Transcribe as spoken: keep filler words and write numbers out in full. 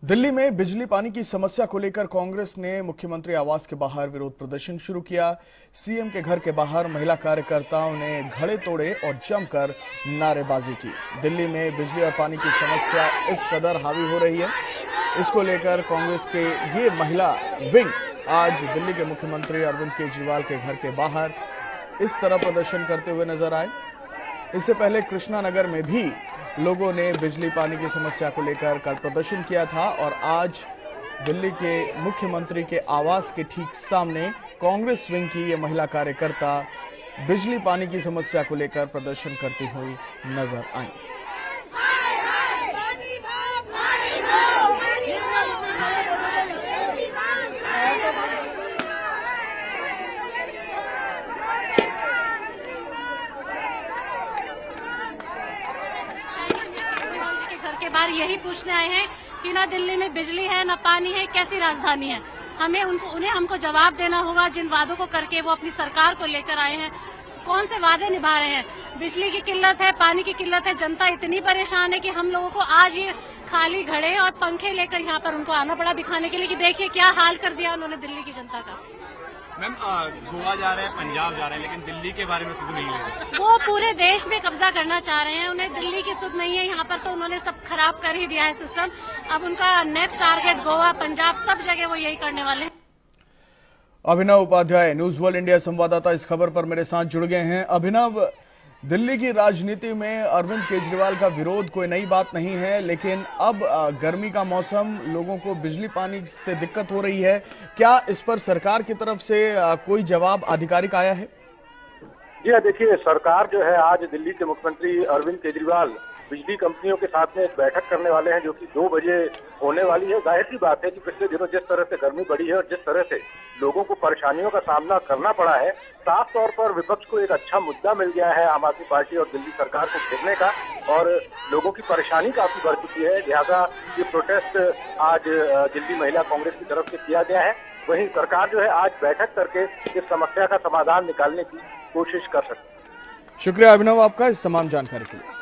दिल्ली में बिजली पानी की समस्या को लेकर कांग्रेस ने मुख्यमंत्री आवास के बाहर विरोध प्रदर्शन शुरू किया। सीएम के घर के बाहर महिला कार्यकर्ताओं ने घड़े तोड़े और जमकर नारेबाजी की। दिल्ली में बिजली और पानी की समस्या इस कदर हावी हो रही है, इसको लेकर कांग्रेस के ये महिला विंग आज दिल्ली के मुख्यमंत्री अरविंद केजरीवाल के घर के बाहर इस तरह प्रदर्शन करते हुए नजर आए। इससे पहले कृष्णा नगर में भी लोगों ने बिजली पानी की समस्या को लेकर कल प्रदर्शन किया था और आज दिल्ली के मुख्यमंत्री के आवास के ठीक सामने कांग्रेस विंग की ये महिला कार्यकर्ता बिजली पानी की समस्या को लेकर प्रदर्शन करती हुई नजर आई। के बाहर यही पूछने आए हैं कि ना दिल्ली में बिजली है ना पानी है, कैसी राजधानी है। हमें उनको उन्हें हमको जवाब देना होगा। जिन वादों को करके वो अपनी सरकार को लेकर आए हैं, कौन से वादे निभा रहे हैं। बिजली की किल्लत है, पानी की किल्लत है, जनता इतनी परेशान है कि हम लोगों को आज ये खाली घड़े और पंखे लेकर यहाँ पर उनको आना पड़ा दिखाने के लिए कि देखिए क्या हाल कर दिया उन्होंने दिल्ली की जनता का। मैम, गोवा जा रहे हैं, पंजाब जा रहे हैं, लेकिन दिल्ली के बारे में सुध नहीं है। वो पूरे देश में कब्जा करना चाह रहे हैं, उन्हें दिल्ली की सुध नहीं है। यहाँ पर तो उन्होंने सब खराब कर ही दिया है सिस्टम। अब उनका नेक्स्ट टारगेट गोवा, पंजाब, सब जगह वो यही करने वाले हैं। Abhinav Upadhyay, news world India संवाददाता, इस खबर पर मेरे साथ जुड़ गए हैं। अभिनव, दिल्ली की राजनीति में अरविंद केजरीवाल का विरोध कोई नई बात नहीं है, लेकिन अब गर्मी का मौसम, लोगों को बिजली पानी से दिक्कत हो रही है। क्या इस पर सरकार की तरफ से कोई जवाब आधिकारिक आया है? जी हाँ, देखिए, सरकार जो है आज दिल्ली के मुख्यमंत्री अरविंद केजरीवाल बिजली कंपनियों के साथ में एक बैठक करने वाले हैं, जो कि दो बजे होने वाली है। जाहिर सी बात है कि पिछले दिनों जिस तरह से गर्मी बढ़ी है और जिस तरह से लोगों को परेशानियों का सामना करना पड़ा है, साफ तौर पर विपक्ष को एक अच्छा मुद्दा मिल गया है आम आदमी पार्टी और दिल्ली सरकार को घेरने का, और लोगों की परेशानी काफी बढ़ चुकी है। लिहाजा ये प्रोटेस्ट आज दिल्ली महिला कांग्रेस की तरफ से किया गया है। वहीं सरकार जो है आज बैठक करके इस समस्या का समाधान निकालने की कोशिश कर सकती है। शुक्रिया अभिनव आपका इस तमाम जानकारी के लिए।